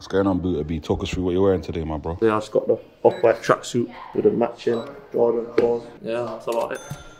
What's going on, Booter B? Talk us through what you're wearing today, my bro. Yeah, I just got the off-white tracksuit with a matching Jordan 4s. Yeah, that's about it.